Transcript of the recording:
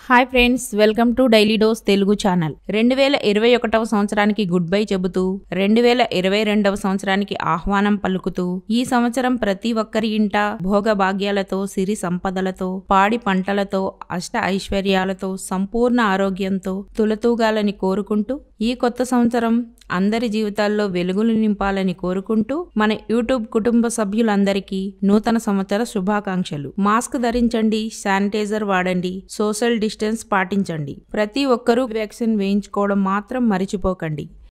Hi friends, welcome to daily dose Telugu channel. 2021వ సంవత్సరానికి good by చెబుతూ 2022వ సంవత్సరానికి ఆహ్వానం పలుకుతూ ఈ సంవత్సరం ప్రతి ఒక్కరి ఇంట భోగ భాగ్యాలతో, సిరి సంపదలతో, పాడి పంటలతో, అష్ట ఐశ్వర్యాలతో, సంపూర్ణ ఆరోగ్యంతో తులతూగాలని కోరుకుంటూ ఈ కొత్త సంవత్సరం అందరి జీవితాల్లో వెలుగులు నింపాలని కోరుకుంటూ మన యూట్యూబ్ కుటుంబ సభ్యులందరికీ నూతన సంవత్సర శుభాకాంక్షలు. మాస్క్ ధరించండి, శానిటైజర్ వాడండి, సోషల్ డిస్టెన్స్ పాటించండి. ప్రతి ఒక్కరూ వ్యాక్సిన్ వేయించుకోవడం మాత్రం మరిచిపోకండి.